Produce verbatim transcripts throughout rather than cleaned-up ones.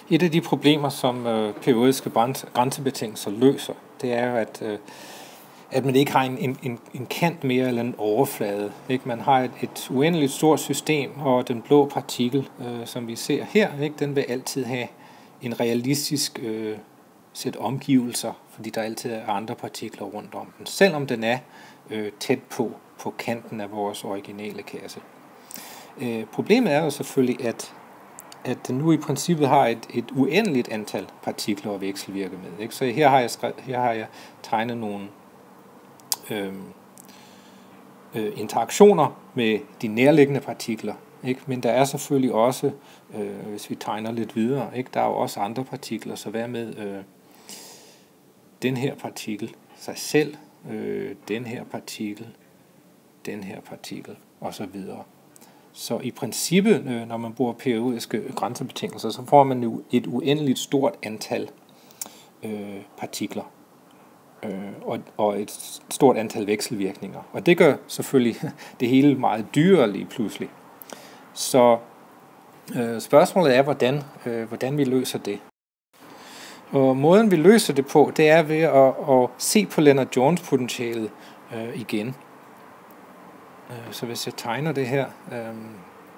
Et af de problemer, som øh, periodiske grænsebetingelser løser, det er jo, at, øh, at man ikke har en, en, en kant mere eller en overflade. Ikke? Man har et, et uendeligt stort system, og den blå partikel, øh, som vi ser her, ikke? Den vil altid have en realistisk øh, sæt omgivelser, fordi der altid er andre partikler rundt om den, selvom den er øh, tæt på, på kanten af vores originale kasse. Øh, problemet er jo selvfølgelig, at at den nu i princippet har et, et uendeligt antal partikler at vekselvirke med. Ikke? Så her har jeg, skrevet, her har jeg tegnet nogle øh, øh, interaktioner med de nærliggende partikler. Ikke? Men der er selvfølgelig også, øh, hvis vi tegner lidt videre, ikke? Der er jo også andre partikler, så hvad med øh, den her partikel, sig selv, øh, den her partikel, den her partikel, og så videre. Så i princippet, når man bruger periodiske grænsebetingelser, så får man jo et uendeligt stort antal øh, partikler øh, og, og et stort antal vekselvirkninger. Og det gør selvfølgelig det hele meget dyrere lige pludselig. Så øh, spørgsmålet er, hvordan, øh, hvordan vi løser det. Og måden vi løser det på, det er ved at, at se på Lennard-Jones-potentialet øh, igen. Så hvis jeg tegner det her, øhm,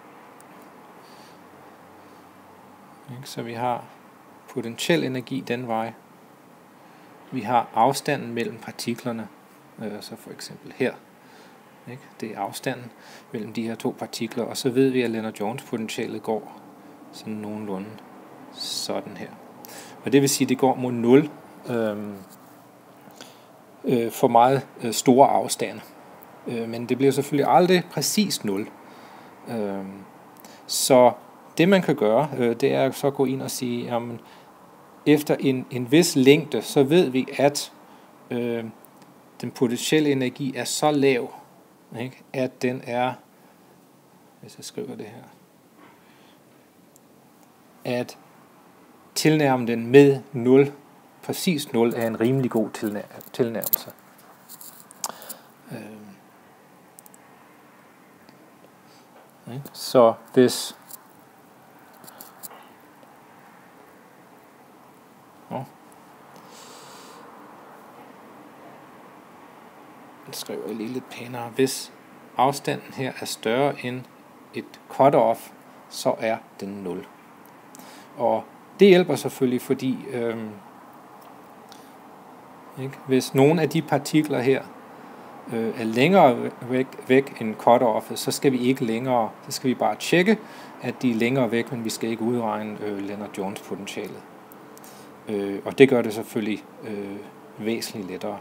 ikke, så vi har potentiel energi den vej. Vi har afstanden mellem partiklerne, øh, så for eksempel her. Ikke? Det er afstanden mellem de her to partikler, og så ved vi, at Lennard-Jones-potentialet går sådan nogenlunde sådan her. Og det vil sige, at det går mod nul øh, øh, for meget øh, store afstande. Men det bliver selvfølgelig aldrig præcis nul. Så det man kan gøre, det er at så gå ind og sige, jamen, efter en, en vis længde, så ved vi, at øh, den potentielle energi er så lav, ikke, at den er, hvis jeg skriver det her, at tilnærme den med nul, præcis nul, er en rimelig god tilnær- tilnærmelse. Øh. Så hvis Nå. Jeg skriver lige lidt pænere. Hvis afstanden her er større end et cutoff, så er den nul. Og det hjælper selvfølgelig, fordi øhm, ikke? Hvis nogle af de partikler her øh, er længere væk, væk end cutoffet, så skal vi ikke længere, så skal vi bare tjekke, at de er længere væk, men vi skal ikke udregne øh, Lennard-Jones-potentialet. Øh, og det gør det selvfølgelig øh, væsentligt lettere.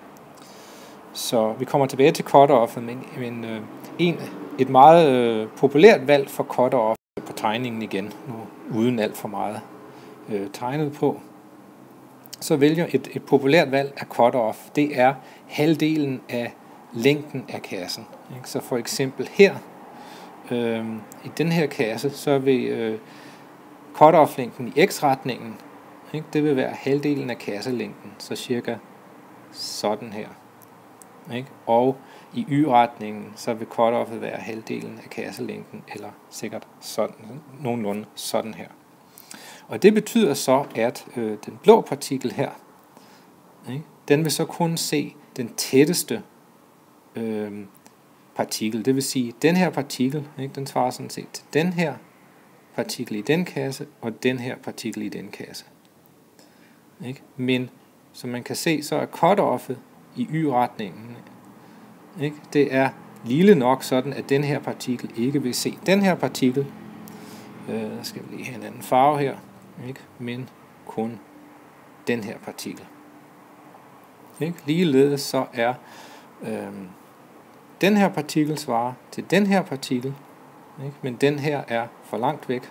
Så vi kommer tilbage til cutoffet, men, men øh, en, et meget øh, populært valg for cutoff på tegningen igen, nu uden alt for meget øh, tegnet på. Så vælger et, et populært valg af cutoff, det er halvdelen af længden af kassen. Ikke? Så for eksempel her, øh, i den her kasse, så vil øh, cutoff-længden i x-retningen, ikke? Det vil være halvdelen af kasselængden, så cirka sådan her. Ikke? Og i y-retningen, så vil cutoffet være halvdelen af kasselængden, eller sikkert sådan, nogenlunde sådan her. Og det betyder så, at øh, den blå partikel her, ikke, den vil så kun se den tætteste øh, partikel. Det vil sige, den her partikel, ikke, den svarer sådan set til den her partikel i den kasse, og den her partikel i den kasse. Ikke? Men som man kan se, så er cutoffet i y-retningen, ikke, det er lille nok sådan, at den her partikel ikke vil se den her partikel. Øh, skal vi lige have en anden farve her, ikke? Men kun den her partikel. Ikke? Ligeledes så er øh, den her partikel svarer til den her partikel, ikke? Men den her er for langt væk,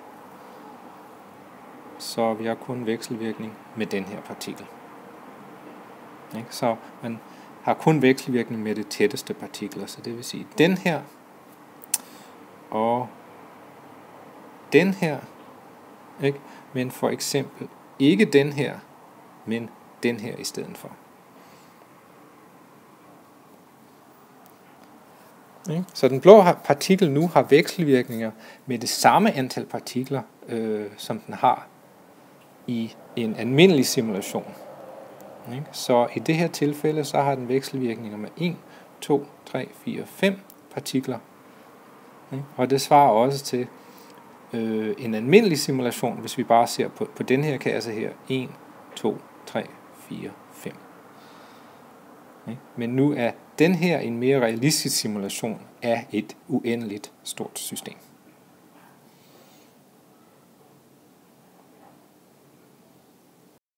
så vi har kun vekselvirkning med den her partikel. Ikke? Så man har kun vekselvirkning med det tætteste partikler, så det vil sige den her og den her, ikke? Men for eksempel ikke den her, men den her i stedet for. Ikke? Så den blå partikel nu har vekselvirkninger med det samme antal partikler, øh, som den har i en almindelig simulation. Ikke? Så i det her tilfælde, så har den vekselvirkninger med en, to, tre, fire, fem partikler. Ikke? Og det svarer også til øh, en almindelig simulation, hvis vi bare ser på, på den her kasse her. en, to, tre, fire, fem. Ikke? Men nu er den her en mere realistisk simulation af et uendeligt stort system.